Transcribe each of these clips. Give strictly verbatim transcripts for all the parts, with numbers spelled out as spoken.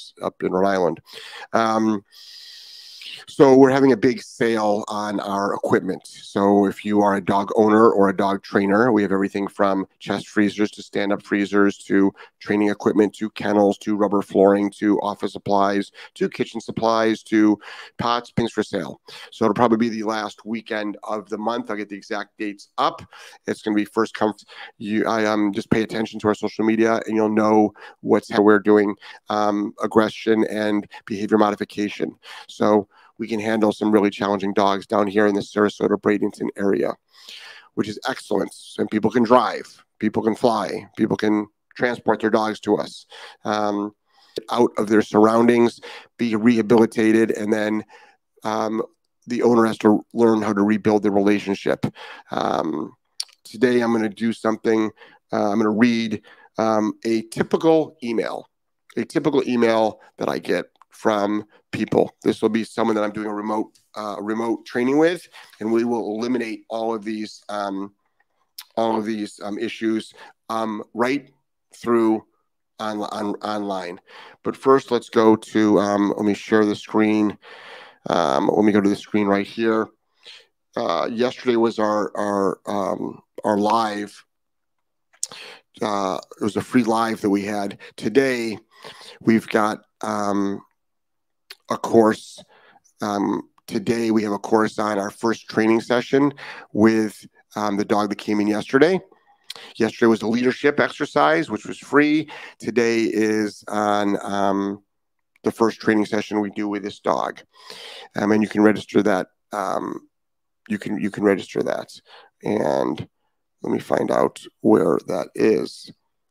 up in Rhode Island. Um, So we're having a big sale on our equipment. So if you are a dog owner or a dog trainer, we have everything from chest freezers to stand-up freezers to training equipment to kennels to rubber flooring to office supplies to kitchen supplies to pots, things for sale. So it'll probably be the last weekend of the month. I'll get the exact dates up. It's going to be first come. You, I um just pay attention to our social media, and you'll know what's how we're doing um, aggression and behavior modification. So we can handle some really challenging dogs down here in the Sarasota, Bradenton area, which is excellent. And people can drive, people can fly, people can transport their dogs to us, um, out of their surroundings, be rehabilitated, and then um, the owner has to learn how to rebuild the relationship. Um, today, I'm going to do something. Uh, I'm going to read um, a typical email, a typical email that I get from people. This will be someone that I'm doing a remote uh, remote training with, and we will eliminate all of these um, all of these um, issues um, right through on, on online. But first, let's go to um, let me share the screen. Um, let me go to the screen right here. Uh, yesterday was our our um, our live. Uh, it was a free live that we had. Today, we've got um, a course. Um, today we have a course on our first training session with um, the dog that came in yesterday. Yesterday was a leadership exercise, which was free. Today is on um, the first training session we do with this dog, um, and you can register that. Um, you can you can register that, and let me find out where that is.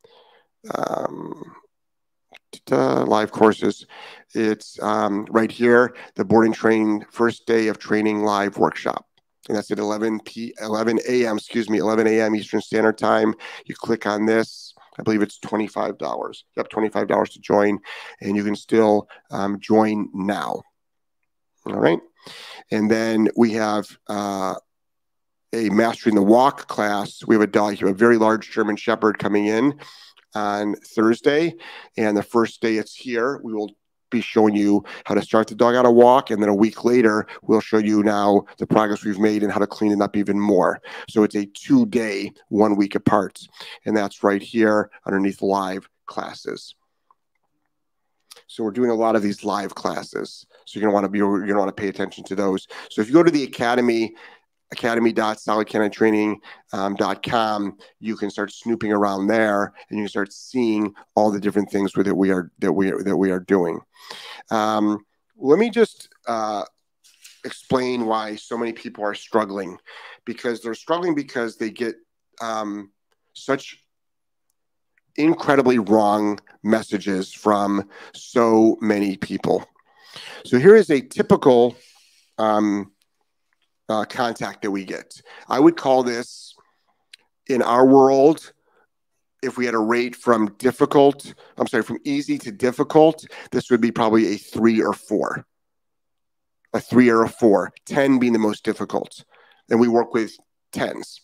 Um, Uh, live courses. It's um, right here, the board and train first day of training live workshop. And that's at eleven p eleven a m excuse me, eleven a m Eastern Standard Time. You click on this. I believe it's twenty-five dollars. Yep, twenty-five dollars to join, and you can still um, join now. All right. And then we have uh, a Mastering the Walk class. We have a dog, a very large German Shepherd coming in on Thursday, and the first day it's here, we will be showing you how to start the dog on a walk, and then a week later, we'll show you now the progress we've made and how to clean it up even more. So it's a two-day, one week apart, and that's right here underneath live classes. So we're doing a lot of these live classes, so you're gonna want to be you're gonna want to pay attention to those. So if you go to the Academy, academy dot solid canine training dot com, you can start snooping around there, and you can start seeing all the different things with it we are that we are that we are doing. Um, let me just uh, explain why so many people are struggling, because they're struggling because they get um, such incredibly wrong messages from so many people. So here is a typical um, Uh, contact that we get. I would call this, in our world, if we had a rate from difficult, I'm sorry, from easy to difficult, this would be probably a three or four. A three or a four. ten being the most difficult. And we work with tens.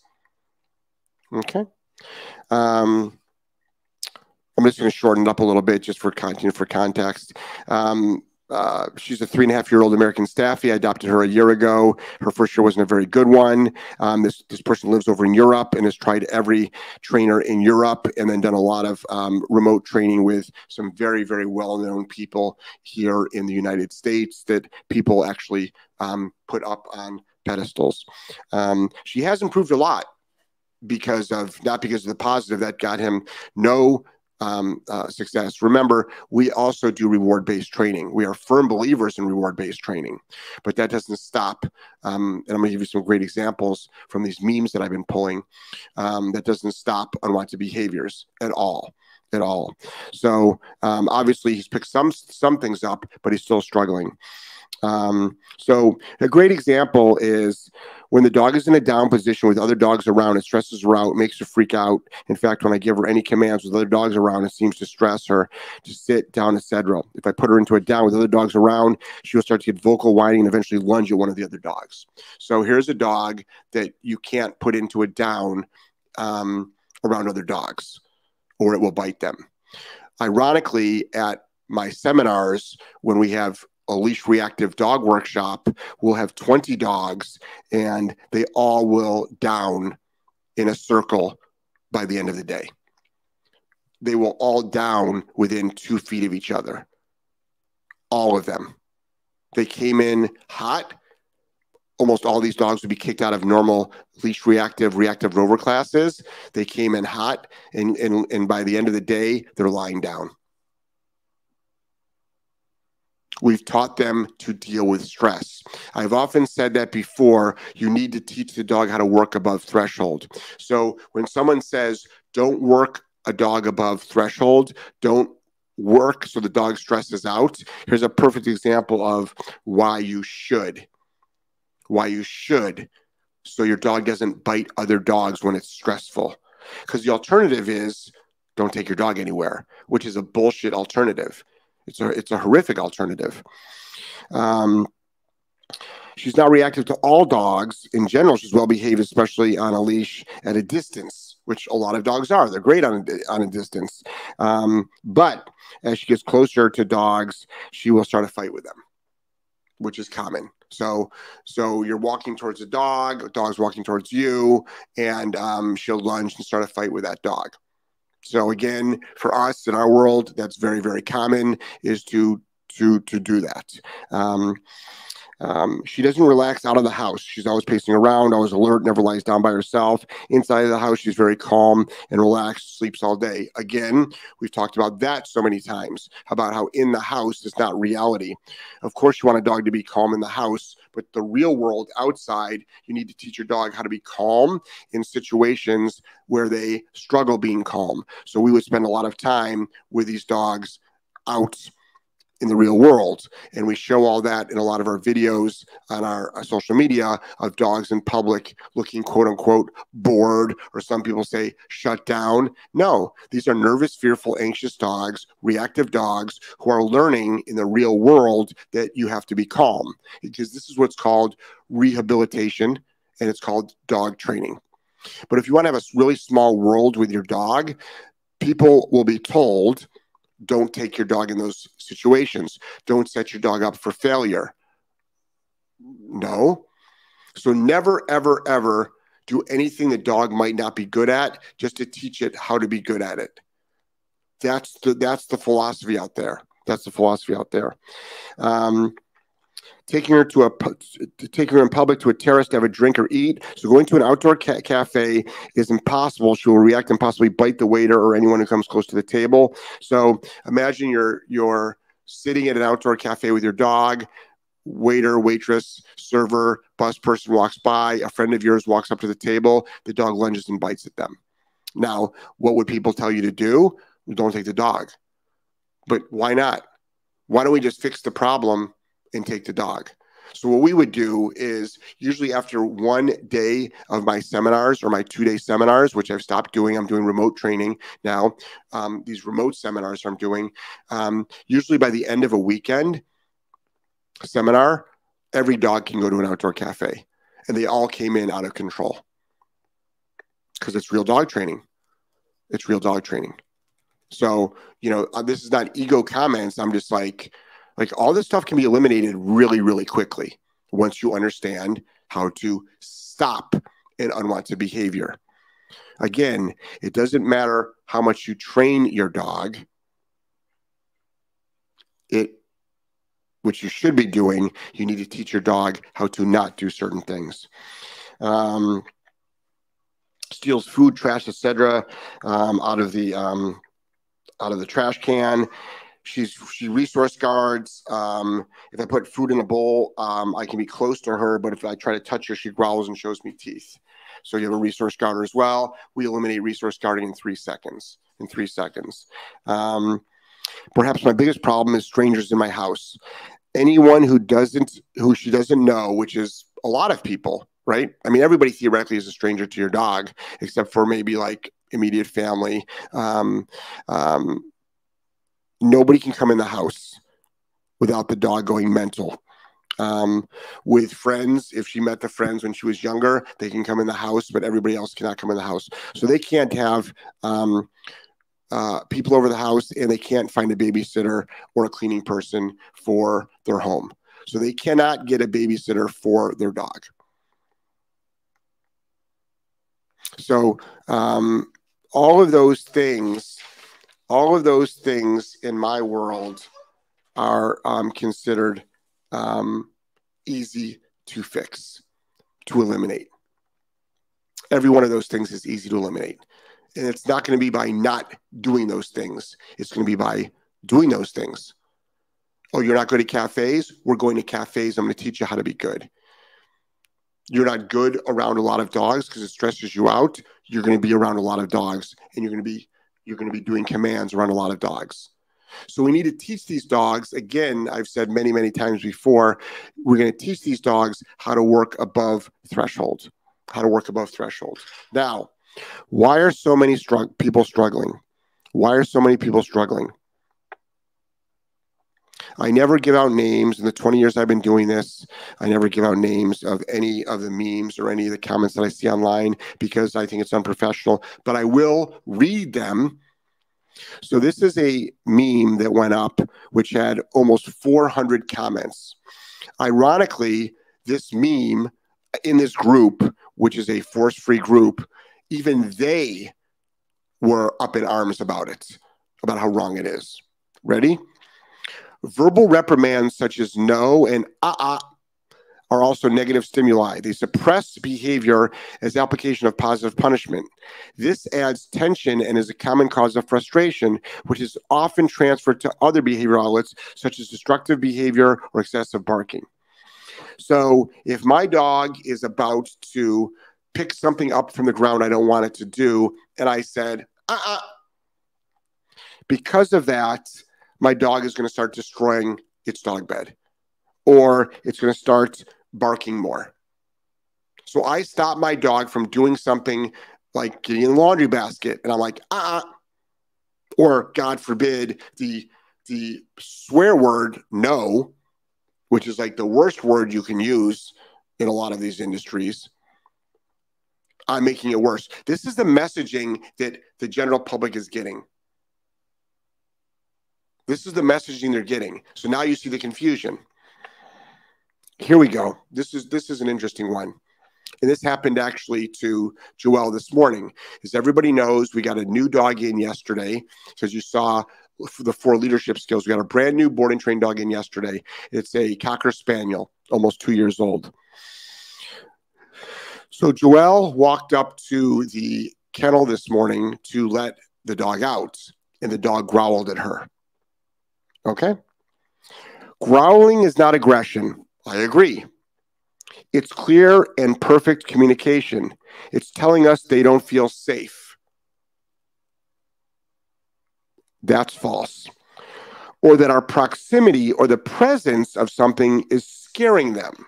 Okay. Um, I'm just going to shorten it up a little bit just for content, for context. Um, Uh, she's a three and a half year old American Staffy. I adopted her a year ago. Her first year wasn't a very good one. Um, this, this person lives over in Europe and has tried every trainer in Europe, and then done a lot of um, remote training with some very, very well-known people here in the United States that people actually um, put up on pedestals. Um, she has improved a lot because of, not because of the positive that got him no Um, uh, success. Remember, we also do reward-based training. We are firm believers in reward-based training, but that doesn't stop. Um, and I'm going to give you some great examples from these memes that I've been pulling. Um, that doesn't stop unwanted behaviors at all, at all. So um, obviously, he's picked some some things up, but he's still struggling. Um, so a great example is when the dog is in a down position with other dogs around, it stresses her out, makes her freak out. In fact, when I give her any commands with other dogs around, it seems to stress her to sit down, et cetera. If I put her into a down with other dogs around, she will start to get vocal whining and eventually lunge at one of the other dogs. So here's a dog that you can't put into a down um, around other dogs, or it will bite them. Ironically, at my seminars, when we have a leash reactive dog workshop, we'll have twenty dogs and they all will down in a circle by the end of the day. They will all down within two feet of each other. All of them. They came in hot. Almost all these dogs would be kicked out of normal leash reactive, reactive rover classes. They came in hot, and, and, and by the end of the day, they're lying down. We've taught them to deal with stress. I've often said that before, you need to teach the dog how to work above threshold. So when someone says, don't work a dog above threshold, don't work so the dog stresses out, here's a perfect example of why you should. Why you should, so your dog doesn't bite other dogs when it's stressful. Because the alternative is, don't take your dog anywhere, which is a bullshit alternative. It's a, it's a horrific alternative. Um, she's not reactive to all dogs. In general, she's well behaved, especially on a leash at a distance, which a lot of dogs are. They're great on a, on a distance. Um, but as she gets closer to dogs, she will start a fight with them, which is common. So, so you're walking towards a dog, a dog's walking towards you, and um, she'll lunge and start a fight with that dog. So again, for us in our world, that's very, very common, is to to to do that. Um, um, she doesn't relax out of the house. She's always pacing around, always alert, never lies down by herself. Inside of the house, she's very calm and relaxed, sleeps all day. Again, we've talked about that so many times, about how in the house is not reality. Of course, you want a dog to be calm in the house, but the real world outside, you need to teach your dog how to be calm in situations where they struggle being calm. So we would spend a lot of time with these dogs out in the real world. And we show all that in a lot of our videos on our, our social media of dogs in public looking quote unquote bored, or some people say shut down. No, these are nervous, fearful, anxious dogs, reactive dogs who are learning in the real world that you have to be calm, because this is what's called rehabilitation and it's called dog training. But if you want to have a really small world with your dog, people will be told, don't take your dog in those situations. Don't set your dog up for failure. No. So never, ever, ever do anything the dog might not be good at just to teach it how to be good at it. That's the, that's the philosophy out there. That's the philosophy out there. Um, taking her to a taking her in public to a terrace to have a drink or eat. So going to an outdoor ca cafe is impossible. She will react and possibly bite the waiter or anyone who comes close to the table. So imagine you're you're sitting at an outdoor cafe with your dog. Waiter, waitress, server, bus person walks by. A friend of yours walks up to the table. The dog lunges and bites at them. Now, what would people tell you to do? Don't take the dog. But why not? Why don't we just fix the problem and take the dog? So what we would do is, usually after one day of my seminars or my two-day seminars, which I've stopped doing, I'm doing remote training now, um, these remote seminars I'm doing, um, usually by the end of a weekend seminar, every dog can go to an outdoor cafe. And they all came in out of control. Because it's real dog training. It's real dog training. So, you know, this is not ego comments. I'm just like, Like all this stuff can be eliminated really, really quickly once you understand how to stop an unwanted behavior. Again, it doesn't matter how much you train your dog. It, which you should be doing, you need to teach your dog how to not do certain things. Um, steals food, trash, et cetera, um, out of the um, out of the trash can. She's she resource guards. Um, if I put food in a bowl, um, I can be close to her, but if I try to touch her, she growls and shows me teeth. So you have a resource guarder as well. We eliminate resource guarding in three seconds. In three seconds. Um, perhaps my biggest problem is strangers in my house. Anyone who doesn't, who she doesn't know, which is a lot of people, right? I mean, everybody theoretically is a stranger to your dog, except for maybe like immediate family. Um, um, nobody can come in the house without the dog going mental. Um, with friends, if she met the friends when she was younger, they can come in the house, but everybody else cannot come in the house. So they can't have um, uh, people over the house and they can't find a babysitter or a cleaning person for their home. So they cannot get a babysitter for their dog. So um, all of those things, all of those things in my world are um, considered um, easy to fix, to eliminate. Every one of those things is easy to eliminate. And it's not going to be by not doing those things. It's going to be by doing those things. Oh, you're not good at cafes? We're going to cafes. I'm going to teach you how to be good. You're not good around a lot of dogs because it stresses you out. You're going to be around a lot of dogs, and you're going to be you're going to be doing commands around a lot of dogs. So we need to teach these dogs. Again, I've said many, many times before, we're going to teach these dogs how to work above threshold, how to work above threshold. Now, why are so many strugg- people struggling? Why are so many people struggling? I never give out names. In the twenty years I've been doing this, I never give out names of any of the memes or any of the comments that I see online because I think it's unprofessional, but I will read them. So this is a meme that went up, which had almost four hundred comments. Ironically, this meme in this group, which is a force-free group, even they were up in arms about it, about how wrong it is. Ready? Verbal reprimands such as no and uh-uh are also negative stimuli. They suppress behavior as application of positive punishment. This adds tension and is a common cause of frustration, which is often transferred to other behavioral outlets, such as destructive behavior or excessive barking. So if my dog is about to pick something up from the ground I don't want it to do, and I said, uh-uh, because of that, my dog is going to start destroying its dog bed, or it's going to start barking more. So I stop my dog from doing something like getting in the laundry basket, and I'm like, ah, uh-uh. Or God forbid, the the swear word no, which is like the worst word you can use in a lot of these industries. I'm making it worse. This is the messaging that the general public is getting. This is the messaging they're getting. So now you see the confusion. Here we go. This is this is an interesting one. And this happened actually to Joelle this morning. As everybody knows, we got a new dog in yesterday, because you saw the four leadership skills. We got a brand new board and trained dog in yesterday. It's a Cocker Spaniel, almost two years old. So Joelle walked up to the kennel this morning to let the dog out, and the dog growled at her. Okay? Growling is not aggression. I agree. It's clear and perfect communication. It's telling us they don't feel safe. That's false. Or that our proximity or the presence of something is scaring them.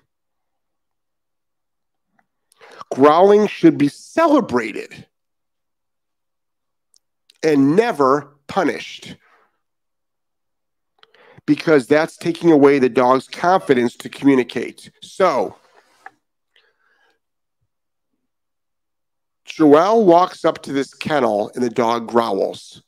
Growling should be celebrated and never punished, because that's taking away the dog's confidence to communicate. So, Joelle walks up to this kennel and the dog growls.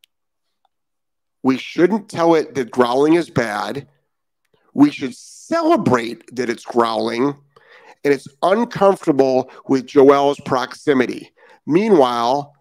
We shouldn't tell it that growling is bad. We should celebrate that it's growling, and it's uncomfortable with Joelle's proximity. Meanwhile,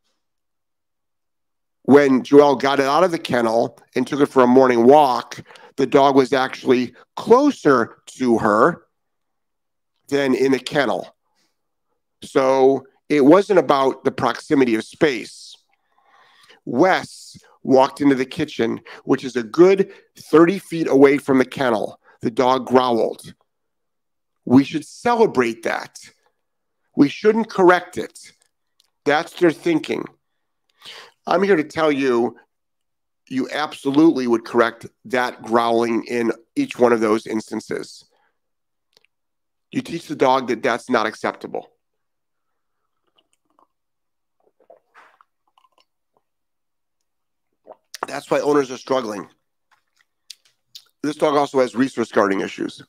when Joelle got it out of the kennel and took it for a morning walk, the dog was actually closer to her than in the kennel. So it wasn't about the proximity of space. Wes walked into the kitchen, which is a good thirty feet away from the kennel. The dog growled. We should celebrate that. We shouldn't correct it. That's their thinking. I'm here to tell you, you absolutely would correct that growling in each one of those instances. You teach the dog that that's not acceptable. That's why owners are struggling. This dog also has resource guarding issues.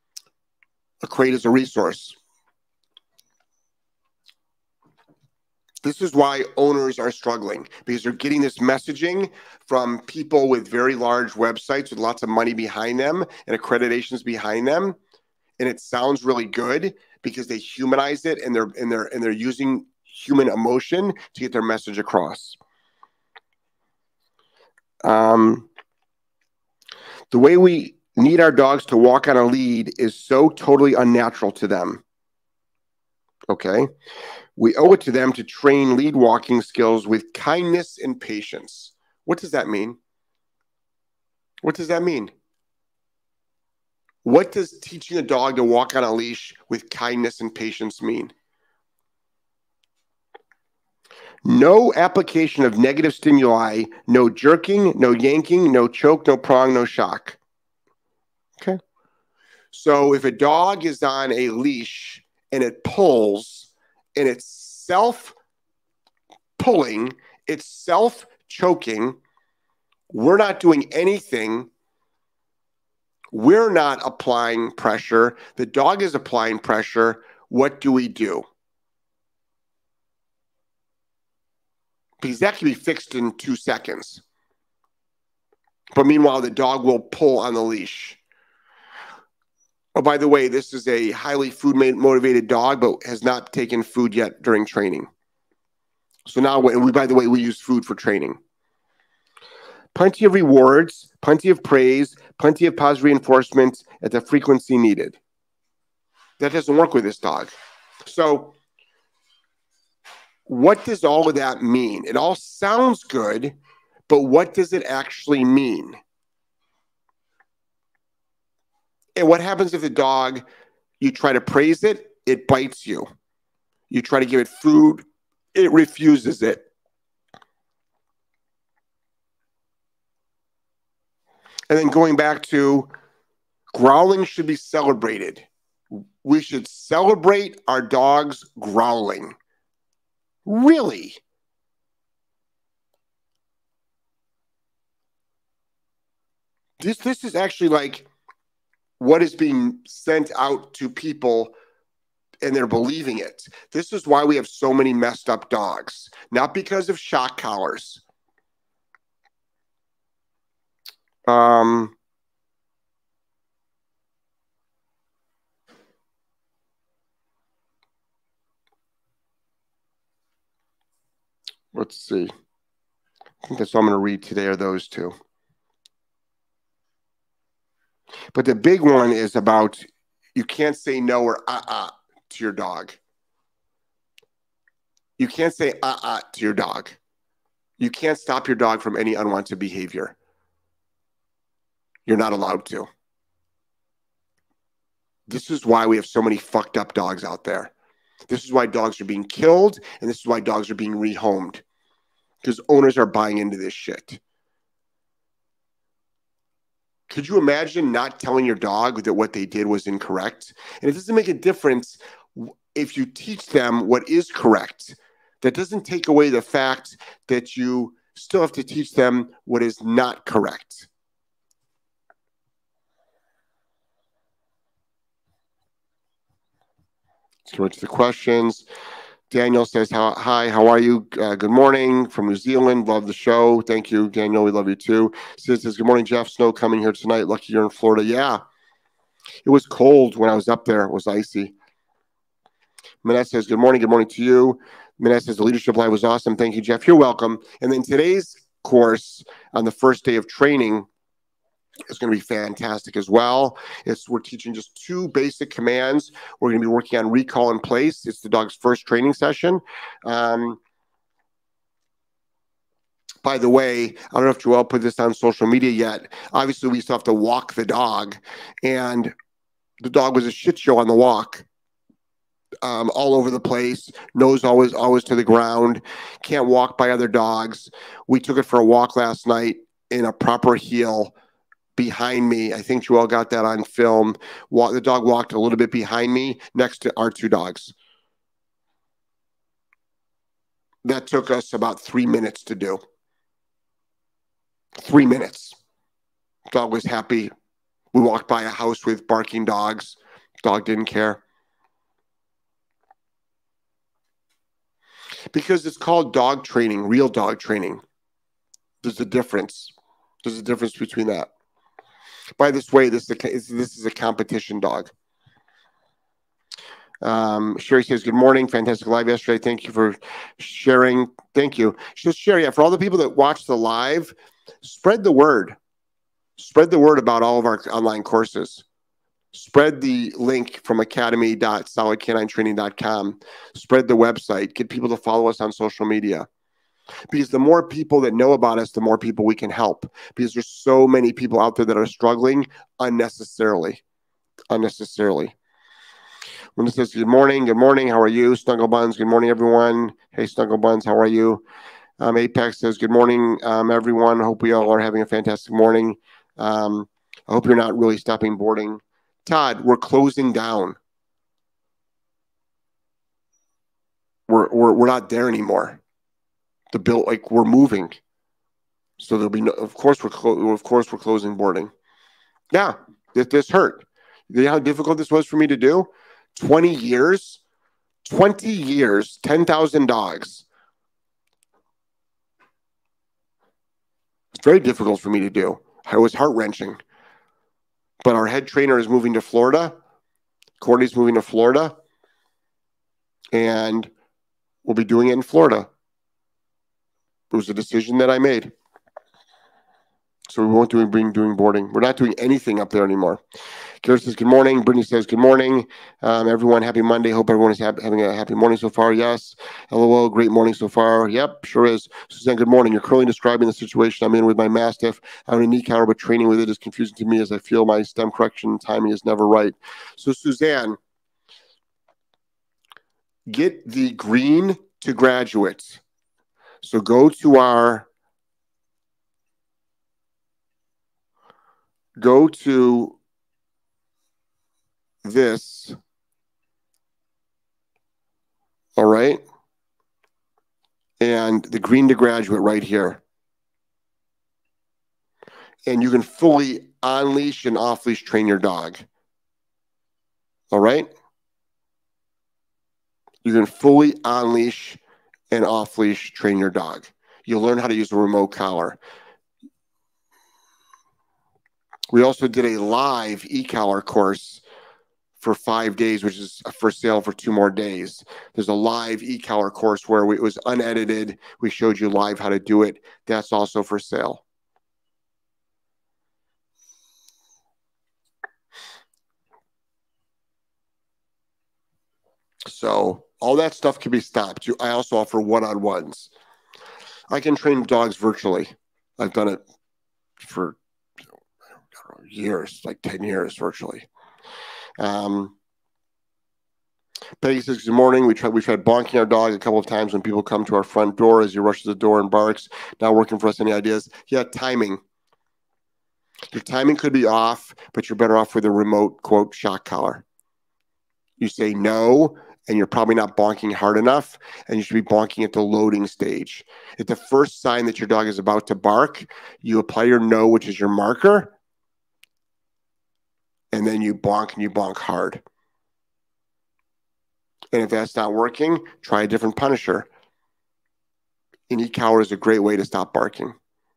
A crate is a resource. This is why owners are struggling, because they're getting this messaging from people with very large websites with lots of money behind them and accreditations behind them. And it sounds really good because they humanize it, and they're and they're and they're using human emotion to get their message across. Um, the way we need our dogs to walk on a lead is so totally unnatural to them. Okay. We owe it to them to train lead walking skills with kindness and patience. What does that mean? What does that mean? What does teaching a dog to walk on a leash with kindness and patience mean? No application of negative stimuli, no jerking, no yanking, no choke, no prong, no shock. Okay. So if a dog is on a leash and it pulls and it's self pulling, it's self choking, we're not doing anything. We're not applying pressure. The dog is applying pressure. What do we do? Because that can be fixed in two seconds. But meanwhile, the dog will pull on the leash. Oh, by the way, this is a highly food motivated dog, but has not taken food yet during training. So now, and we, by the way, we use food for training. Plenty of rewards, plenty of praise, plenty of positive reinforcement at the frequency needed. That doesn't work with this dog. So what does all of that mean? It all sounds good, but what does it actually mean? And what happens if the dog, you try to praise it, it bites you. You try to give it food, it refuses it. And then going back to growling should be celebrated. We should celebrate our dogs growling. Really? This, this is actually like what is being sent out to people, and they're believing it. This is why we have so many messed up dogs, not because of shock collars. Um, let's see. I think that's all I'm going to read today are those two. But the big one is about you can't say no or uh-uh to your dog. You can't say uh-uh to your dog. You can't stop your dog from any unwanted behavior. You're not allowed to. This is why we have so many fucked up dogs out there. This is why dogs are being killed, and this is why dogs are being rehomed. Because owners are buying into this shit. Could you imagine not telling your dog that what they did was incorrect? And it doesn't make a difference if you teach them what is correct. That doesn't take away the fact that you still have to teach them what is not correct. Let's go to the questions. Daniel says, hi, how are you? Uh, good morning from New Zealand. Love the show. Thank you, Daniel. We love you too. Sid says, good morning, Jeff. Snow coming here tonight. Lucky you're in Florida. Yeah. It was cold when I was up there. It was icy. Manette says, good morning. Good morning to you. Manette says, the leadership live was awesome. Thank you, Jeff. You're welcome. And then today's course on the first day of training is going to be fantastic as well. It's we're teaching just two basic commands. We're going to be working on recall in place. It's the dog's first training session. Um, by the way, I don't know if Joelle put this on social media yet. Obviously, we still have to walk the dog, and the dog was a shit show on the walk. Um, all over the place, nose always always to the ground, can't walk by other dogs. We took it for a walk last night in a proper heel behind me. I think Joelle got that on film. Walk, the dog walked a little bit behind me next to our two dogs. That took us about three minutes to do. Three minutes. Dog was happy. We walked by a house with barking dogs. Dog didn't care. Because it's called dog training, real dog training. There's a difference. There's a difference between that. By this way, this is a, this is a competition dog. Um, Sherry says, good morning. Fantastic live yesterday. Thank you for sharing. Thank you. She says, Sherry, yeah, for all the people that watch the live, spread the word. Spread the word about all of our online courses. Spread the link from academy dot solid canine training dot com. Spread the website. Get people to follow us on social media. Because the more people that know about us, the more people we can help. Because there's so many people out there that are struggling unnecessarily. Unnecessarily. When it says, good morning, good morning, how are you? Snuggle Buns, good morning, everyone. Hey, Snuggle Buns, how are you? Um, Apex says, good morning, um, everyone. Hope we all are having a fantastic morning. Um, I hope you're not really stopping boarding. Todd, we're closing down. We're we're we're not there anymore. The bill, like we're moving, so there'll be no. Of course we're clo- of course we're closing boarding. Yeah, this this hurt. You know how difficult this was for me to do? Twenty years, twenty years, ten thousand dogs. It's very difficult for me to do. It was heart wrenching. But our head trainer is moving to Florida. Courtney's moving to Florida. And we'll be doing it in Florida. It was a decision that I made. So we won't do doing, doing boarding. We're not doing anything up there anymore. Kara says, good morning. Brittany says, good morning. Um, everyone, happy Monday. Hope everyone is ha- having a happy morning so far. Yes. LOL, great morning so far. Yep, sure is. Suzanne, good morning. You're currently describing the situation I'm in with my Mastiff. I have a knee counter, but training with it is confusing to me as I feel my stem correction timing is never right. So, Suzanne, get the green to graduates. So go to our Go to this, all right? And the green to graduate right here. And you can fully on-leash and off-leash train your dog, all right? You can fully on-leash and off-leash train your dog. You'll learn how to use a remote collar. We also did a live e-collar course for five days, which is for sale for two more days. There's a live e-collar course where we, it was unedited. We showed you live how to do it. That's also for sale. So all that stuff can be stopped. I also offer one-on-ones. I can train dogs virtually. I've done it for years, like ten years virtually. Um, Peggy says, good morning. We tried, we tried bonking our dog a couple of times when people come to our front door as he rushes the door and barks. Not working for us. Any ideas? Yeah, timing. Your timing could be off, but you're better off with a remote, quote, shock collar. You say no, and you're probably not bonking hard enough, and you should be bonking at the loading stage. At the first sign that your dog is about to bark, you apply your no, which is your marker, and then you bonk and you bonk hard. And if that's not working, try a different punisher. An e-collar is a great way to stop barking.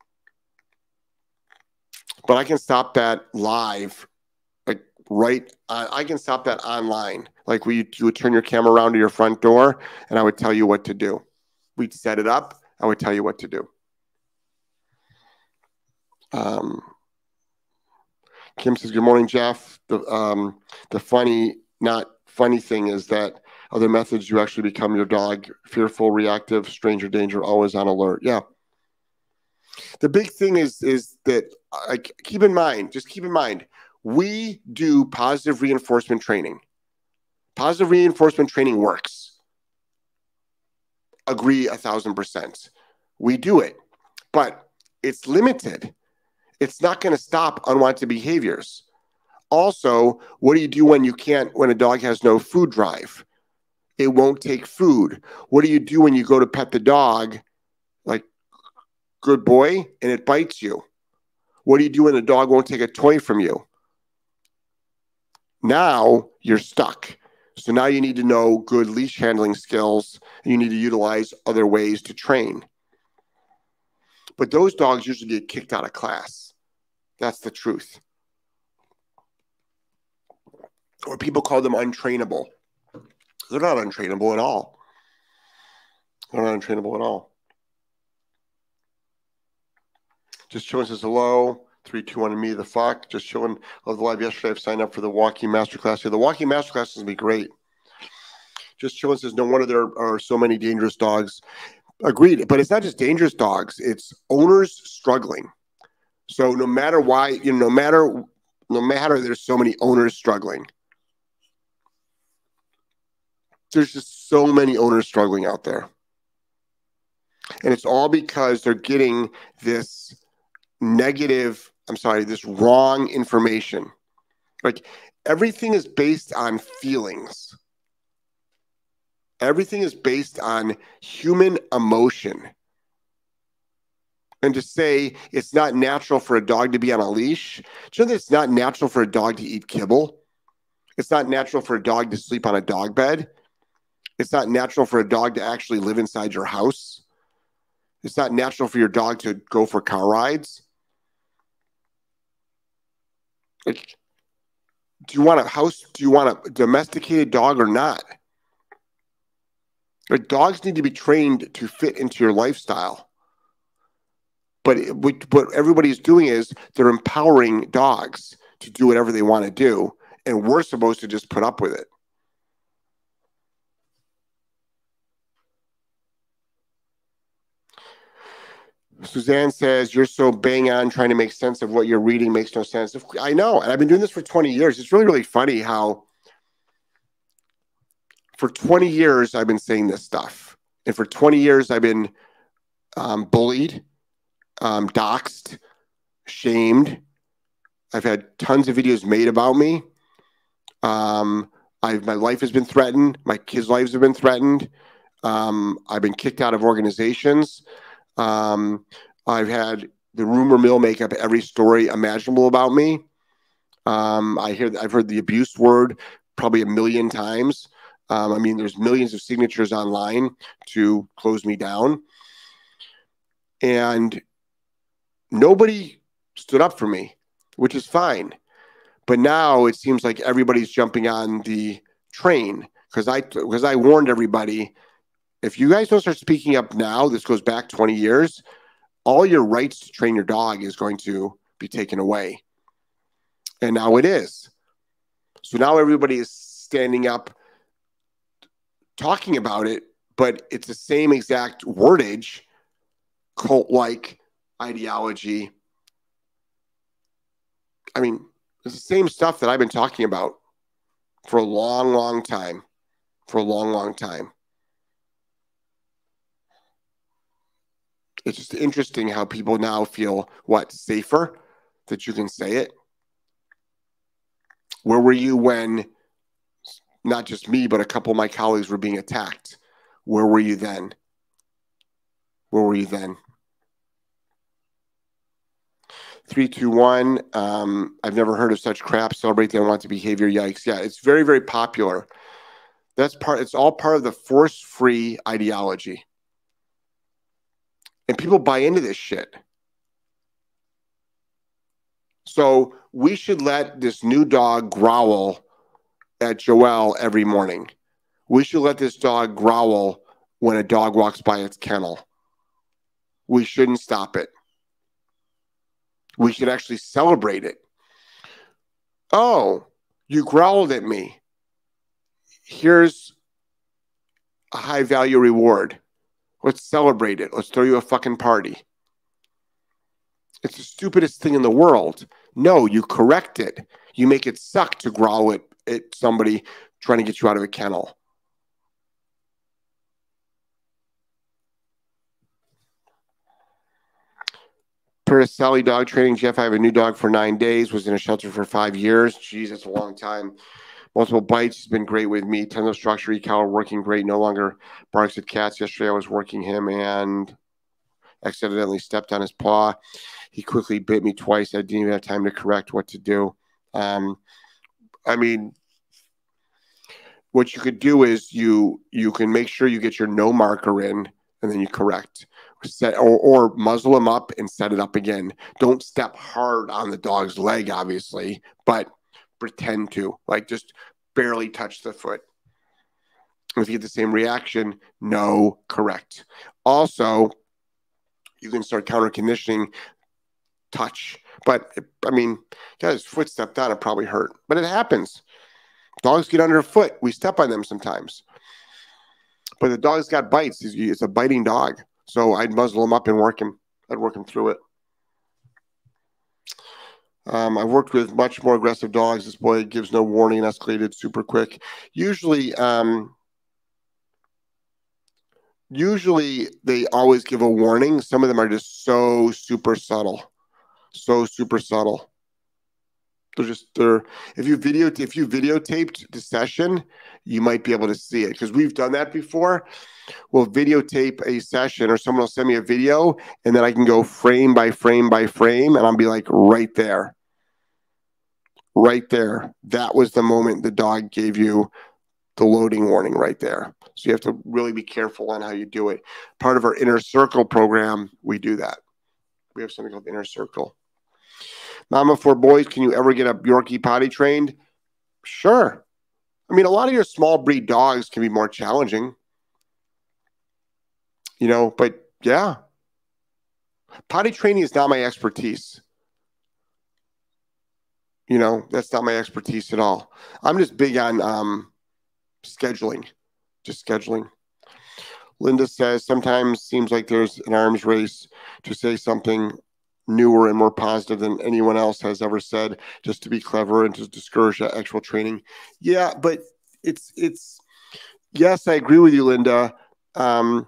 But I can stop that live, like right, uh, I can stop that online. Like we, you would turn your camera around to your front door, and I would tell you what to do. We'd set it up. I would tell you what to do. Um, Kim says, good morning, Jeff. The, um, the funny, not funny thing is that other methods, you actually become your dog fearful, reactive, stranger danger, always on alert. Yeah. The big thing is, is that, like, keep in mind, just keep in mind, we do positive reinforcement training. Positive reinforcement training works. Agree a thousand percent. We do it, but it's limited. It's not going to stop unwanted behaviors. Also, what do you do when you can't, when a dog has no food drive? It won't take food. What do you do when you go to pet the dog, like, good boy, and it bites you? What do you do when the dog won't take a toy from you? Now you're stuck. So now you need to know good leash handling skills, and you need to utilize other ways to train. But those dogs usually get kicked out of class. That's the truth. Or people call them untrainable. They're not untrainable at all. They're not untrainable at all. Just showing says hello. Three, two, one, and me the fuck. Just showing love the live yesterday. I've signed up for the walking masterclass here. The walking masterclass is gonna be great. Just showing says no wonder there are so many dangerous dogs. Agreed, but it's not just dangerous dogs. It's owners struggling. So no matter why, you know, no matter no matter there's so many owners struggling. There's just so many owners struggling out there. And it's all because they're getting this negative, I'm sorry, this wrong information. Like everything is based on feelings. Everything is based on human emotion. And to say it's not natural for a dog to be on a leash, do you know that it's not natural for a dog to eat kibble? It's not natural for a dog to sleep on a dog bed. It's not natural for a dog to actually live inside your house. It's not natural for your dog to go for car rides. Like, do you want a house? Do you want a domesticated dog or not? Like, dogs need to be trained to fit into your lifestyle. But it, what everybody's doing is they're empowering dogs to do whatever they want to do, and we're supposed to just put up with it. Suzanne says, you're so bang on trying to make sense of what you're reading makes no sense. I know, and I've been doing this for twenty years. It's really, really funny how for twenty years I've been saying this stuff. And for twenty years I've been um, bullied, um, doxxed, shamed. I've had tons of videos made about me. Um, I've, my life has been threatened. My kids' lives have been threatened. Um, I've been kicked out of organizations. Um, I've had the rumor mill make up every story imaginable about me. Um, I hear, I've heard the abuse word probably a million times. Um, I mean, there's millions of signatures online to close me down. And nobody stood up for me, which is fine. But now it seems like everybody's jumping on the train because I, because I warned everybody, if you guys don't start speaking up now, this goes back twenty years, all your rights to train your dog is going to be taken away. And now it is. So now everybody is standing up, talking about it, but it's the same exact wordage, cult-like ideology. I mean, it's the same stuff that I've been talking about for a long, long time. For a long, long time. It's just interesting how people now feel, what, safer that you can say it? Where were you when not just me, but a couple of my colleagues were being attacked? Where were you then? Where were you then? three two one, um, I've never heard of such crap. Celebrate the unwanted behavior. Yikes. Yeah, it's very, very popular. That's part, it's all part of the force-free ideology. And people buy into this shit. So we should let this new dog growl at Joelle every morning. We should let this dog growl when a dog walks by its kennel. We shouldn't stop it. We should actually celebrate it. Oh, you growled at me. Here's a high value reward. Let's celebrate it. Let's throw you a fucking party. It's the stupidest thing in the world. No, you correct it. You make it suck to growl at, at somebody trying to get you out of a kennel. Per Sally dog training, Jeff, I have a new dog for nine days, was in a shelter for five years. Jeez, that's a long time. Multiple bites. He's been great with me. Tons of structure. E-collar working great. No longer barks at cats. Yesterday I was working him and accidentally stepped on his paw. He quickly bit me twice. I didn't even have time to correct what to do. Um, I mean, what you could do is you you can make sure you get your no marker in, and then you correct. Set, or, or muzzle them up and set it up again. Don't step hard on the dog's leg, obviously, but pretend to. Like, just barely touch the foot. If you get the same reaction, no, correct. Also, you can start counter conditioning touch. But, I mean, yeah, his foot stepped on, it probably hurt. But it happens. Dogs get underfoot. We step on them sometimes. But the dog's got bites. It's a biting dog. So I'd muzzle him up and work him. I'd work him through it. Um, I've worked with much more aggressive dogs. This boy gives no warning and escalated super quick. Usually, um, usually they always give a warning. Some of them are just so super subtle, so super subtle. They're just they're. If you video if you videotaped the session, you might be able to see it, because we've done that before. We'll videotape a session, or someone will send me a video, and then I can go frame by frame by frame, and I'll be like, right there, right there. That was the moment the dog gave you the loading warning right there. So you have to really be careful on how you do it. Part of our inner circle program, we do that. We have something called inner circle. Mama for boys, can you ever get a Yorkie potty trained? Sure. I mean, a lot of your small breed dogs can be more challenging. You know, but yeah. Potty training is not my expertise. You know, that's not my expertise at all. I'm just big on um, scheduling. Just scheduling. Linda says, sometimes seems like there's an arms race to say something newer and more positive than anyone else has ever said, just to be clever and to discourage actual training. Yeah, but it's, it's, yes, I agree with you, Linda. Um,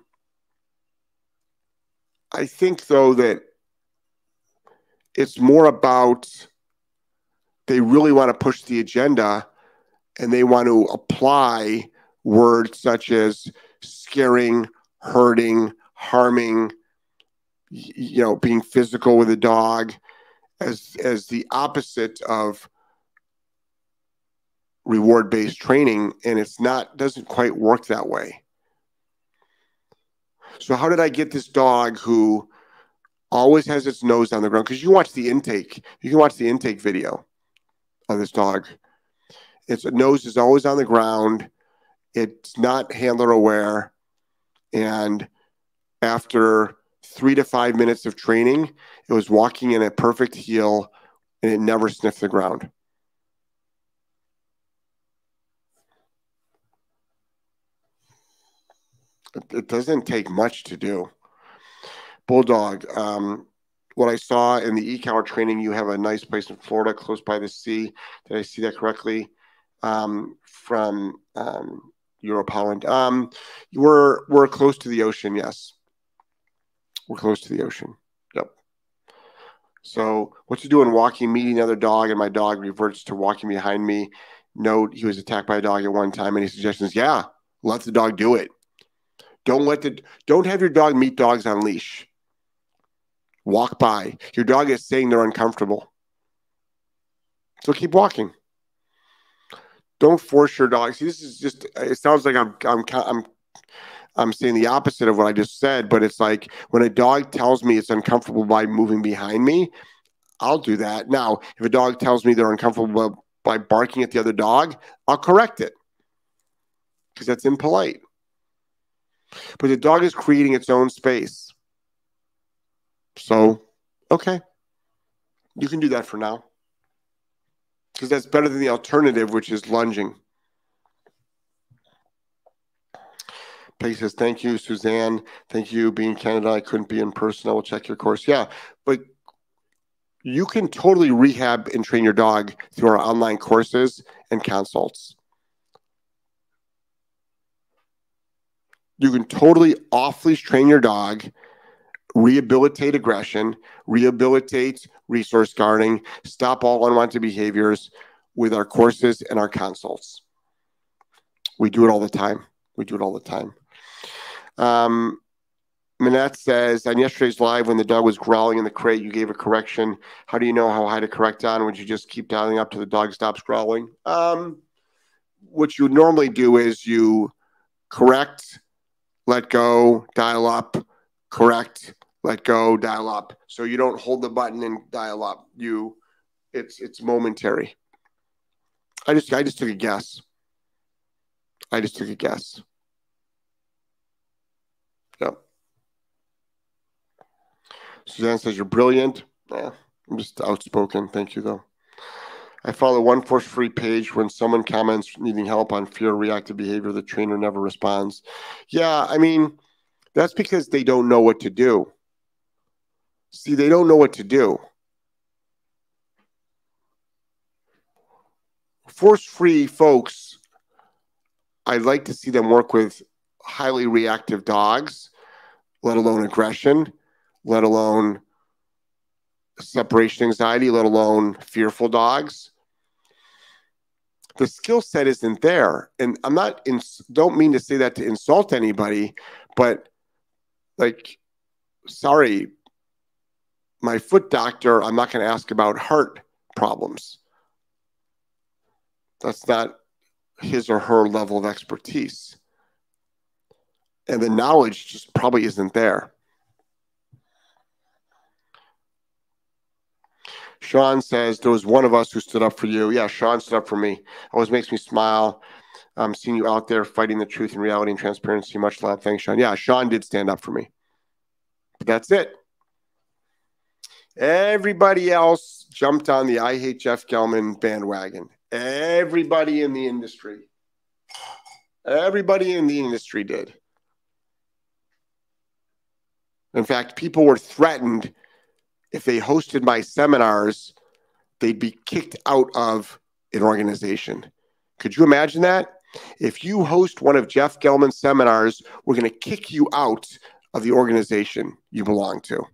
I think, though, that it's more about they really want to push the agenda, and they want to apply words such as scaring, hurting, harming, you know, being physical with a dog as as the opposite of reward-based training, and it's not doesn't quite work that way. So how did I get this dog who always has its nose on the ground? Because you watch the intake, you can watch the intake video of this dog. Its nose is always on the ground. It's not handler aware, and after three to five minutes of training, it was walking in a perfect heel, and it never sniffed the ground. It, it doesn't take much to do. Bulldog, um, what I saw in the e-cow training, you have a nice place in Florida close by the sea. Did I see that correctly? Um, from um, Europe, Holland. Um, we're, we're close to the ocean, yes. We're close to the ocean. Yep. So what you doing walking, meeting another dog, and my dog reverts to walking behind me. Note, he was attacked by a dog at one time. Any suggestions? Yeah, let the dog do it. Don't let the don't have your dog meet dogs on leash. Walk by. Your dog is saying they're uncomfortable. So keep walking. Don't force your dog. See, this is just, it sounds like I'm I'm I'm I'm saying the opposite of what I just said, but it's like when a dog tells me it's uncomfortable by moving behind me, I'll do that. Now, if a dog tells me they're uncomfortable by barking at the other dog, I'll correct it, because that's impolite. But the dog is creating its own space. So, okay. You can do that for now, because that's better than the alternative, which is lunging. Peggy says, thank you, Suzanne. Thank you. Being in Canada, I couldn't be in person. I will check your course. Yeah, but you can totally rehab and train your dog through our online courses and consults. You can totally off-leash train your dog, rehabilitate aggression, rehabilitate resource guarding, stop all unwanted behaviors with our courses and our consults. We do it all the time. We do it all the time. Um, Manette says, on yesterday's live, when the dog was growling in the crate, you gave a correction. How do you know how high to correct on? Would you just keep dialing up till the dog stops growling? Um, what you normally do is you correct, let go, dial up, correct, let go, dial up. So you don't hold the button and dial up. You, it's it's momentary. I just I just took a guess. I just took a guess. Yep. Suzanne says you're brilliant. Yeah, I'm just outspoken. Thank you, though. I follow one force-free page when someone comments needing help on fear or reactive behavior. The trainer never responds. Yeah, I mean, that's because they don't know what to do. See, they don't know what to do. Force-free folks, I'd like to see them work with highly reactive dogs, let alone aggression, let alone separation anxiety, let alone fearful dogs. The skill set isn't there. And I'm not, in, don't mean to say that to insult anybody, but like, sorry, my foot doctor, I'm not going to ask about heart problems. That's not his or her level of expertise. And the knowledge just probably isn't there. Sean says, there was one of us who stood up for you. Yeah, Sean stood up for me. Always makes me smile. Um, seeing you out there fighting the truth and reality and transparency. Much love. Thanks, Sean. Yeah, Sean did stand up for me. But that's it. Everybody else jumped on the I Hate Jeff Gellman bandwagon. Everybody in the industry. Everybody in the industry did. In fact, people were threatened if they hosted my seminars, they'd be kicked out of an organization. Could you imagine that? If you host one of Jeff Gellman's seminars, we're going to kick you out of the organization you belong to.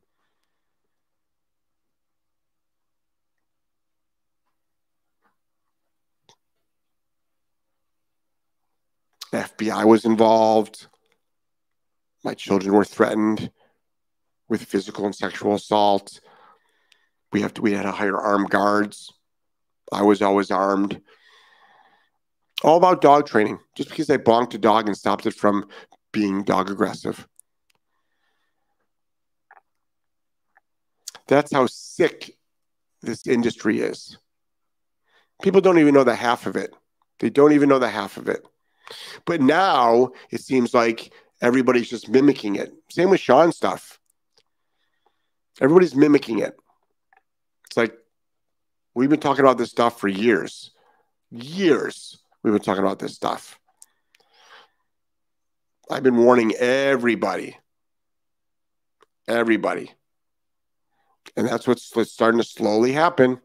The F B I was involved. My children were threatened with physical and sexual assault. We have to, we had to hire armed guards. I was always armed. All about dog training. Just because I bonked a dog and stopped it from being dog aggressive. That's how sick this industry is. People don't even know the half of it. They don't even know the half of it. But now it seems like everybody's just mimicking it. Same with Sean stuff. Everybody's mimicking it. It's like we've been talking about this stuff for years. Years we've been talking about this stuff. I've been warning everybody. Everybody. And that's what's, what's starting to slowly happen.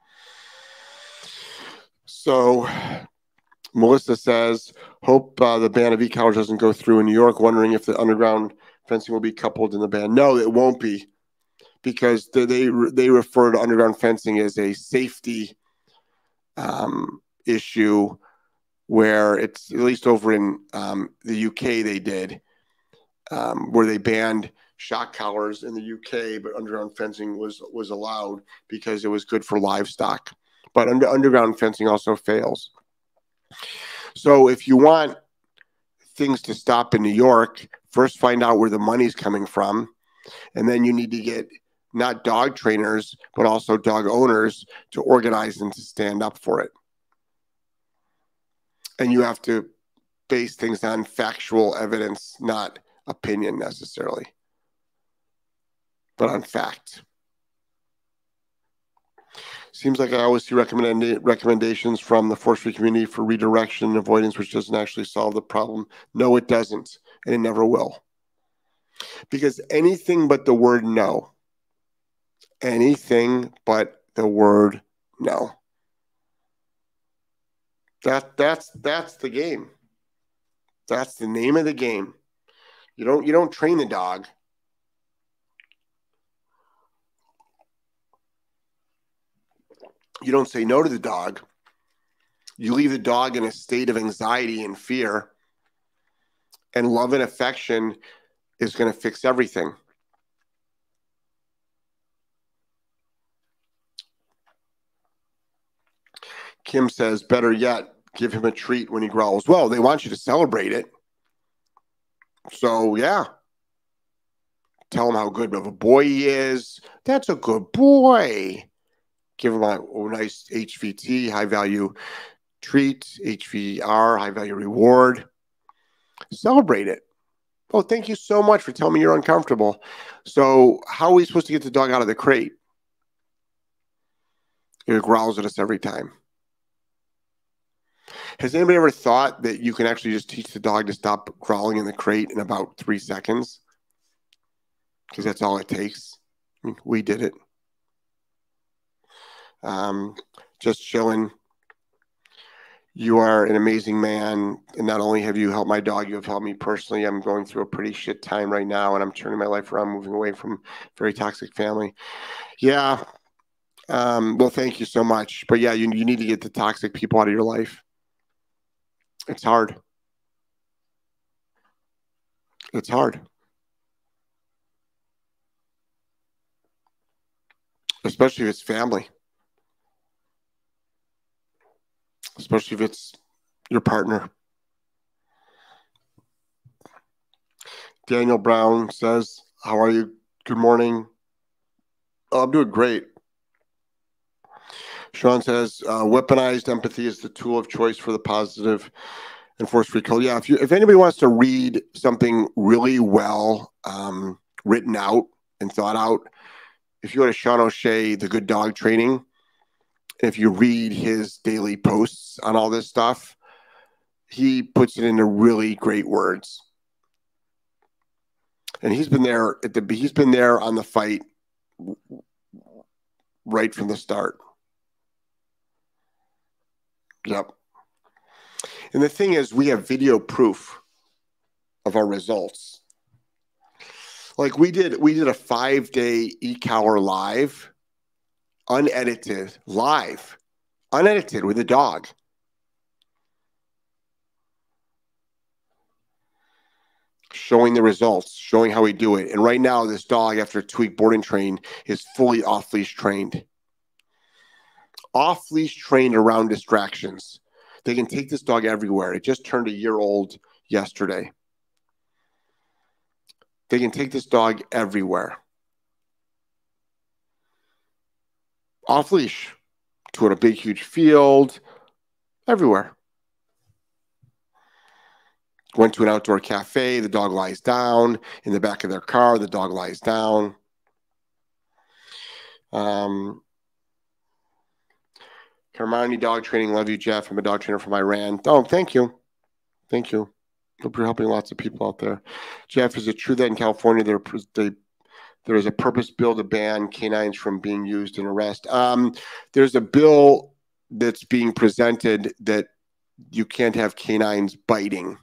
So Melissa says, hope uh, the ban of e-collars doesn't go through in New York, wondering if the underground fencing will be coupled in the ban. No, it won't be, because they they, they refer to underground fencing as a safety um, issue, where it's, at least over in um, the U K they did, um, where they banned shock collars in the U K, but underground fencing was was allowed because it was good for livestock. But under, underground fencing also fails. So if you want things to stop in New York, first find out where the money's coming from, and then you need to get not dog trainers, but also dog owners to organize and to stand up for it. And you have to base things on factual evidence, not opinion necessarily, but on fact. Seems like I always see recommend recommendations from the force-free community for redirection and avoidance, which doesn't actually solve the problem. No, it doesn't, and it never will. Because anything but the word no, anything but the word no. That that's that's the game. That's the name of the game. You don't you don't train the dog. You don't say no to the dog. You leave the dog in a state of anxiety and fear, and love and affection is going to fix everything. Kim says, better yet, Give him a treat when he growls. Well, they want you to celebrate it. So, yeah. Tell him how good of a boy he is. That's a good boy. Give him a, a nice H V T, high value treat, H V R, high value reward. Celebrate it. Oh, thank you so much for telling me you're uncomfortable. So how are we supposed to get the dog out of the crate? It growls at us every time. Has anybody ever thought that you can actually just teach the dog to stop growling in the crate in about three seconds? Because that's all it takes. I mean, we did it. Um, just chilling. You are an amazing man. And not only have you helped my dog, you have helped me personally. I'm going through a pretty shit time right now, and I'm turning my life around, moving away from a very toxic family. Yeah. Um, well, thank you so much. But yeah, you, you need to get the toxic people out of your life. It's hard. It's hard. Especially if it's family. Especially if it's your partner. Daniel Brown says, how are you? Good morning. Oh, I'm doing great. Sean says, uh, weaponized empathy is the tool of choice for the positive and force-free culture. Yeah, if you if anybody wants to read something really well um, written out and thought out, if you go to Sean O'Shea, The Good Dog Training, if you read his daily posts on all this stuff, he puts it into really great words. And he's been there at the he's been there on the fight right from the start. Yep. And the thing is, we have video proof of our results. Like we did, we did a five-day e-cower live, unedited, live, unedited with a dog. Showing the results, showing how we do it. And right now, this dog, after tweak board and train, is fully off-leash trained. Off-leash trained around distractions. They can take this dog everywhere. It just turned a year old yesterday. They can take this dog everywhere. Off-leash. To a big, huge field. Everywhere. Went to an outdoor cafe. The dog lies down. In the back of their car, the dog lies down. Um... Hermione Dog Training, love you, Jeff. I'm a dog trainer from Iran. Oh, thank you. Thank you. Hope you're helping lots of people out there. Jeff, is it true that in California there, they, there is a purpose bill to ban canines from being used in arrest? Um, there's a bill that's being presented that you can't have canines biting,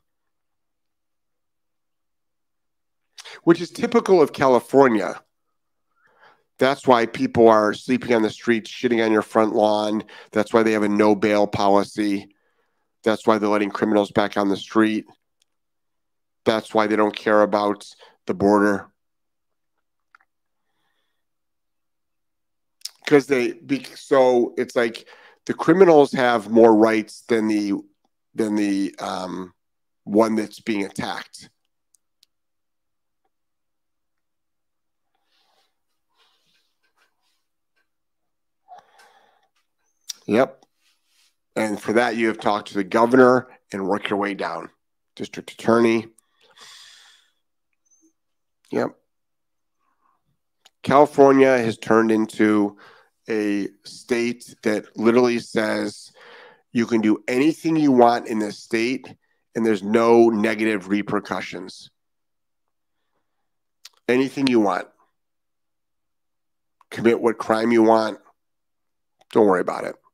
which is typical of California. That's why people are sleeping on the streets, shitting on your front lawn. That's why they have a no bail policy. That's why they're letting criminals back on the street. That's why they don't care about the border. Because they, so it's like the criminals have more rights than the, than the um, one that's being attacked. Yep. And for that, you have talked to the governor and work your way down. District attorney. Yep. California has turned into a state that literally says you can do anything you want in this state and there's no negative repercussions. Anything you want. Commit what crime you want. Don't worry about it.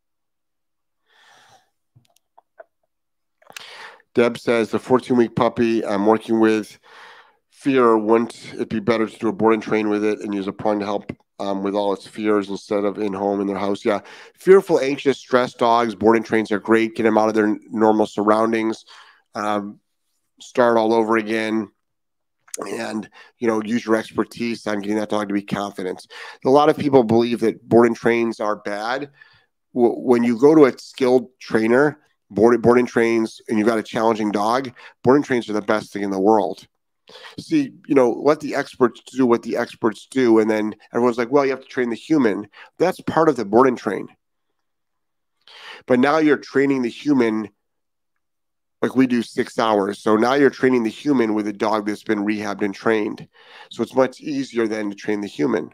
Deb says, the fourteen-week puppy I'm working with, fear, wouldn't it be better to do a board and train with it and use a prong to help um, with all its fears instead of in-home in their house? Yeah. Fearful, anxious, stressed dogs, board and trains are great. Get them out of their normal surroundings. Um, start all over again. And, you know, use your expertise on getting that dog to be confident. A lot of people believe that board and trains are bad. W- when you go to a skilled trainer, boarding, boarding trains, and you've got a challenging dog, boarding trains are the best thing in the world. See, you know, let the experts do what the experts do. And then everyone's like, well, you have to train the human. That's part of the boarding train. But now you're training the human like we do six hours. So now you're training the human with a dog that's been rehabbed and trained. So it's much easier then to train the human.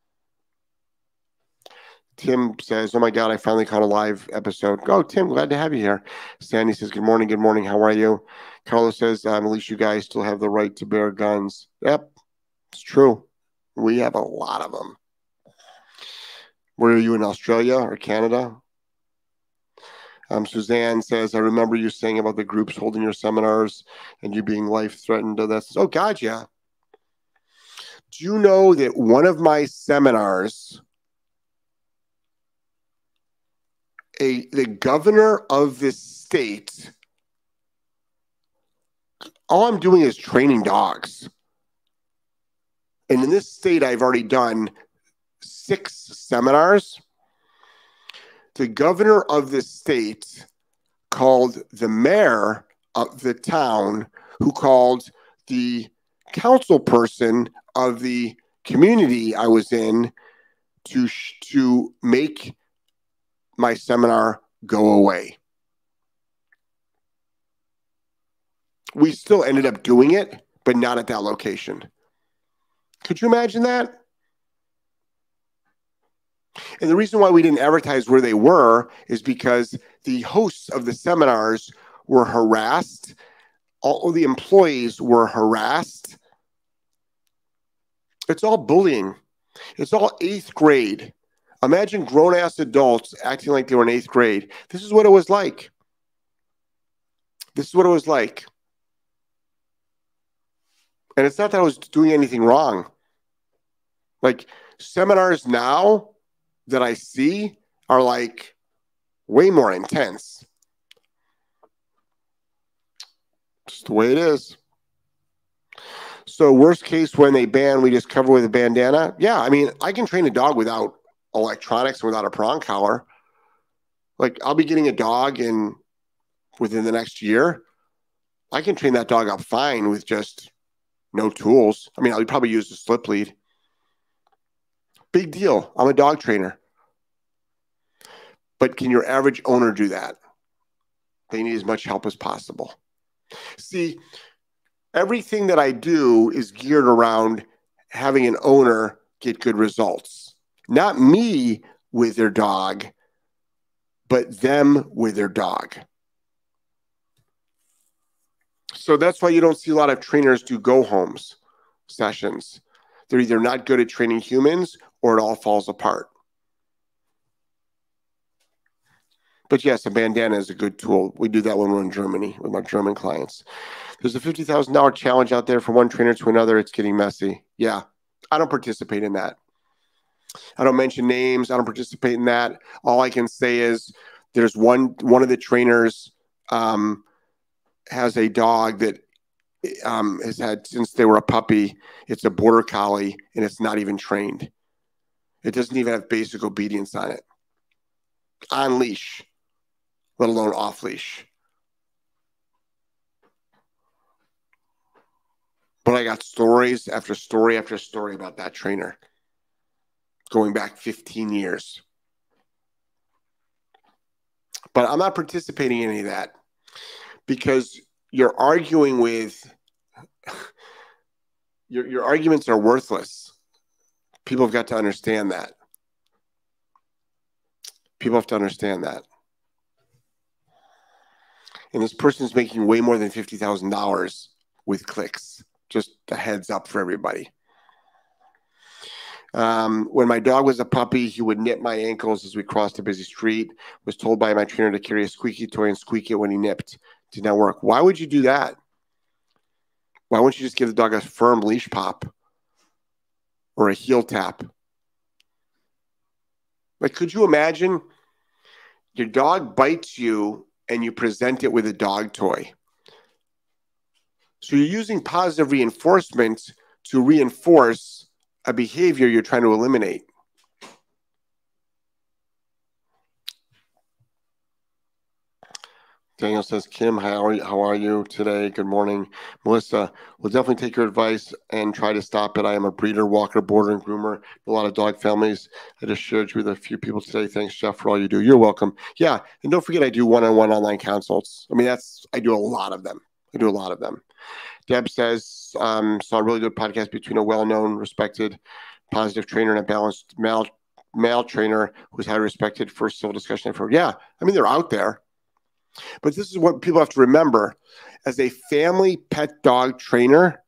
Tim says, oh my God, I finally caught a live episode. Go, Tim, glad to have you here. Sandy says, good morning, good morning. How are you? Carlos says, um, at least you guys still have the right to bear guns. Yep, it's true. We have a lot of them. Where are you, in Australia or Canada? Um, Suzanne says, I remember you saying about the groups holding your seminars and you being life-threatened to this. Oh, God, yeah. Do you know that one of my seminars, a the governor of this state, all I'm doing is training dogs. And in this state, I've already done six seminars. The governor of the state called the mayor of the town, who called the council person of the community I was in to, to make my seminar go away. We still ended up doing it, but not at that location. Could you imagine that? And the reason why we didn't advertise where they were is because the hosts of the seminars were harassed. All of the employees were harassed. It's all bullying. It's all eighth grade. Imagine grown-ass adults acting like they were in eighth grade. This is what it was like. This is what it was like. And it's not that I was doing anything wrong. Like, seminars now that I see are like way more intense. Just the way it is. So worst case, when they ban, we just cover with a bandana. Yeah, I mean, I can train a dog without electronics and without a prong collar. Like, I'll be getting a dog in within the next year. I can train that dog up fine with just no tools. I mean, I'll probably use a slip lead. Big deal. I'm a dog trainer. But can your average owner do that? They need as much help as possible. See, everything that I do is geared around having an owner get good results. Not me with their dog, but them with their dog. So that's why you don't see a lot of trainers do go-homes sessions. They're either not good at training humans or it all falls apart. But yes, a bandana is a good tool. We do that when we're in Germany with my German clients. There's a fifty thousand dollar challenge out there from one trainer to another. It's getting messy. Yeah, I don't participate in that. I don't mention names. I don't participate in that. All I can say is there's one, one of the trainers um, has a dog that um, has had since they were a puppy. It's a border collie and it's not even trained. It doesn't even have basic obedience on it. On leash, let alone off leash. But I got stories after story after story about that trainer going back fifteen years. But I'm not participating in any of that because you're arguing with, your, your arguments are worthless. People have got to understand that. People have to understand that. And this person's making way more than fifty thousand dollars with clicks. Just a heads up for everybody. Um, when my dog was a puppy, he would nip my ankles as we crossed a busy street. Was told by my trainer to carry a squeaky toy and squeak it when he nipped. Did not work. Why would you do that? Why wouldn't you just give the dog a firm leash pop or a heel tap? Like, could you imagine your dog bites you and you present it with a dog toy? So you're using positive reinforcement to reinforce a behavior you're trying to eliminate. Daniel says, Kim, how are you, how are you today? Good morning. Melissa, we'll definitely take your advice and try to stop it. I am a breeder, walker, boarder, and groomer. A lot of dog families. I just shared you with a few people today. Thanks, Jeff, for all you do. You're welcome. Yeah, and don't forget I do one-on-one online consults. I mean, that's I do a lot of them. I do a lot of them. Deb says, um, saw a really good podcast between a well-known, respected, positive trainer and a balanced male, male trainer who's highly respected for civil discussion I've heard. Yeah, I mean, they're out there. But this is what people have to remember. As a family pet dog trainer,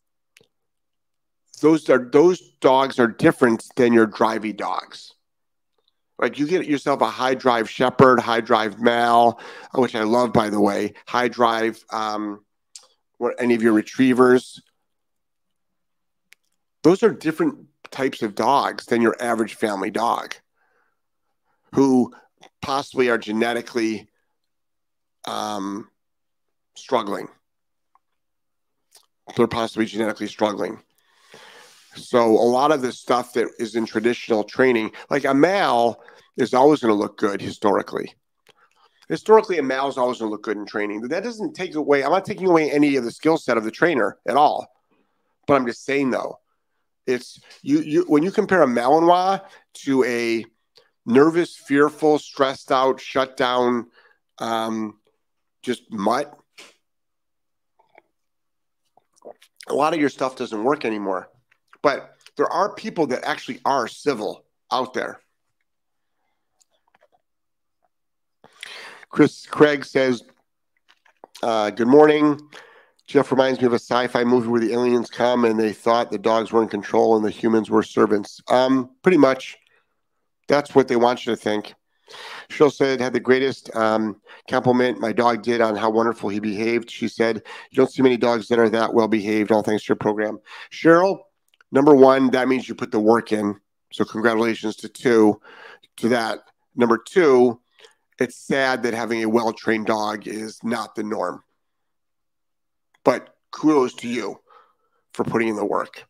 those are those dogs are different than your drivey dogs. Like you get yourself a high drive shepherd, high drive mal, which I love, by the way, high drive, um, what any of your retrievers. Those are different types of dogs than your average family dog who possibly are genetically um, struggling. They're possibly genetically struggling. So a lot of the stuff that is in traditional training, like a mal is always going to look good historically. Historically, a mal is always going to look good in training. But that doesn't take away, I'm not taking away any of the skill set of the trainer at all. But I'm just saying, though, it's you, you when you compare a Malinois to a nervous, fearful, stressed out, shut down, um, just mutt, a lot of your stuff doesn't work anymore. But there are people that actually are civil out there. Chris Craig says, uh, good morning. Jeff reminds me of a sci-fi movie where the aliens come and they thought the dogs were in control and the humans were servants. Um, pretty much. That's what they want you to think. Cheryl said, had the greatest um, compliment my dog did on how wonderful he behaved. She said, you don't see many dogs that are that well behaved, all thanks to your program. Cheryl, number one, that means you put the work in. So congratulations to two, to that. Number two, it's sad that having a well-trained dog is not the norm. But kudos to you for putting in the work.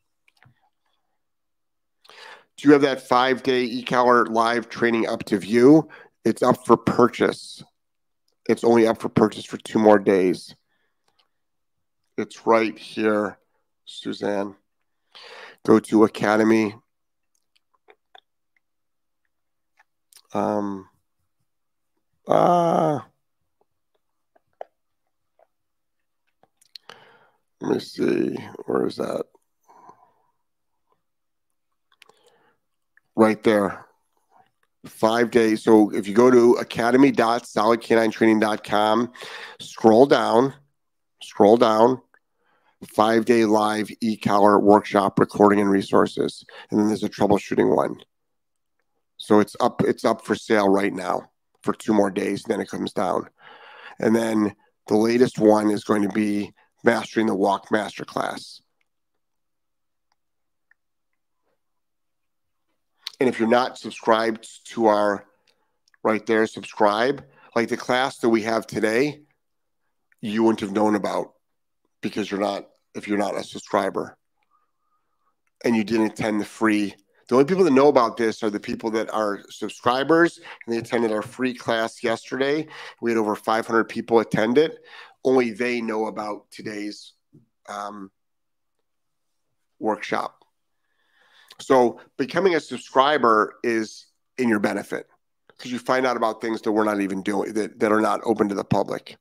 Do you have that five-day e-collar live training up to view? It's up for purchase. It's only up for purchase for two more days. It's right here, Suzanne. Go to Academy. Um, ah, let me see. Where is that? Right there. Five days. So if you go to academy dot solid canine training dot com, scroll down, scroll down, five-day live e-collar workshop recording and resources. And then there's a troubleshooting one. So it's up, it's up for sale right now for two more days, then it comes down. And then the latest one is going to be Mastering the Walk Masterclass. And if you're not subscribed to our, right there, subscribe, like the class that we have today, you wouldn't have known about because you're not, if you're not a subscriber and you didn't attend the free. The only people that know about this are the people that are subscribers, and they attended our free class yesterday. We had over five hundred people attend it. Only they know about today's um, workshop. So becoming a subscriber is in your benefit because you find out about things that we're not even doing, that, that are not open to the public.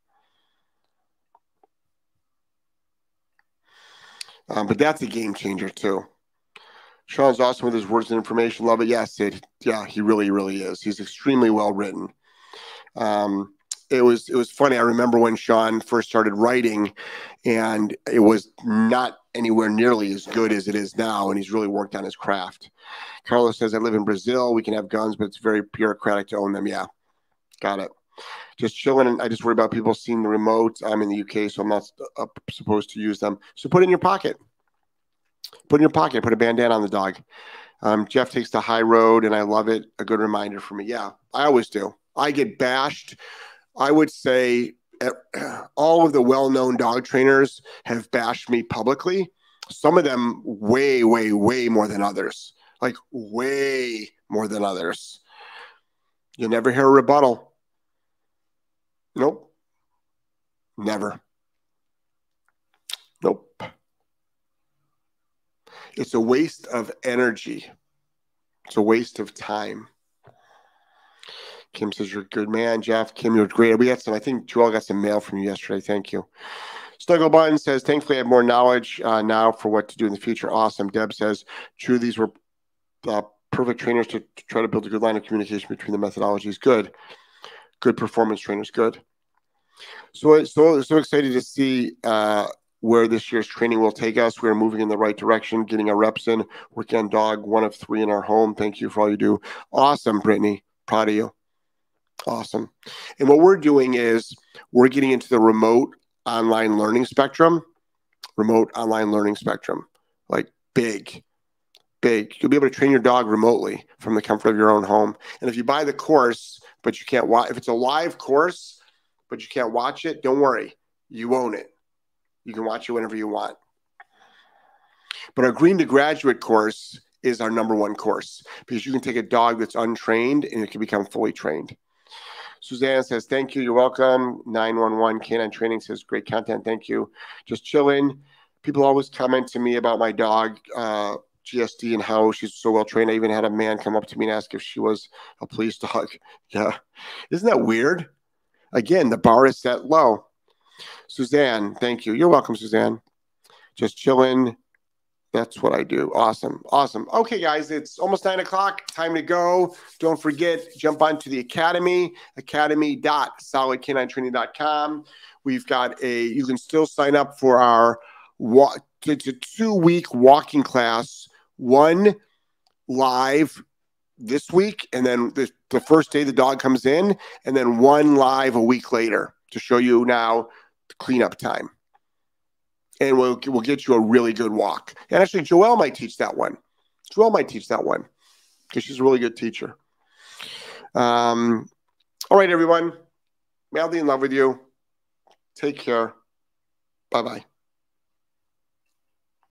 Um, but that's a game changer too. Sean's awesome with his words and information. Love it. Yes, it, yeah, he really, really is. He's extremely well written. Um, it was it was funny. I remember when Sean first started writing, and it was not anywhere nearly as good as it is now. And he's really worked on his craft. Carlos says, "I live in Brazil. We can have guns, but it's very bureaucratic to own them." Yeah, got it. Just chilling, and I just worry about people seeing the remote. I'm in the U K, so I'm not uh, supposed to use them. So put it in your pocket. Put in your pocket. Put a bandana on the dog. Um, Jeff takes the high road, and I love it. A good reminder for me. Yeah, I always do. I get bashed. I would say all of the well-known dog trainers have bashed me publicly. Some of them way, way, way more than others. Like way more than others. You'll never hear a rebuttal. Nope. Never. Nope. It's a waste of energy. It's a waste of time. Kim says, you're a good man. Jeff, Kim, you're great. We got some, I think Joel got some mail from you yesterday. Thank you. Snuggle Button says, thankfully I have more knowledge uh, now for what to do in the future. Awesome. Deb says, true, these were uh, perfect trainers to, to try to build a good line of communication between the methodologies. Good. Good performance trainers. Good. So, so, so excited to see uh, where this year's training will take us. We're moving in the right direction, getting our reps in, working on dog one of three in our home. Thank you for all you do. Awesome, Brittany. Proud of you. Awesome. And what we're doing is we're getting into the remote online learning spectrum, remote online learning spectrum, like big, big. You'll be able to train your dog remotely from the comfort of your own home. And if you buy the course, but you can't watch, if it's a live course, but you can't watch it, don't worry. You own it. You can watch it whenever you want. But our Green to Graduate course is our number one course because you can take a dog that's untrained and it can become fully trained. Suzanne says, thank you. You're welcome. nine one one Canine Training says, great content. Thank you. Just chilling. People always comment to me about my dog, uh, G S D, and how she's so well trained. I even had a man come up to me and ask if she was a police dog. Yeah. Isn't that weird? Again, the bar is set low. Suzanne, thank you. You're welcome, Suzanne. Just chilling. That's what I do. Awesome. Awesome. Okay, guys, it's almost nine o'clock. Time to go. Don't forget, jump onto the Academy, academy dot solid canine training dot com. We've got a, you can still sign up for our, it's a two-week walking class, one live this week, and then the, the first day the dog comes in, and then one live a week later to show you now the cleanup time. And we'll, we'll get you a really good walk. And actually, Joelle might teach that one. Joelle might teach that one because she's a really good teacher. Um, all right, everyone. Madly in love with you. Take care. Bye-bye.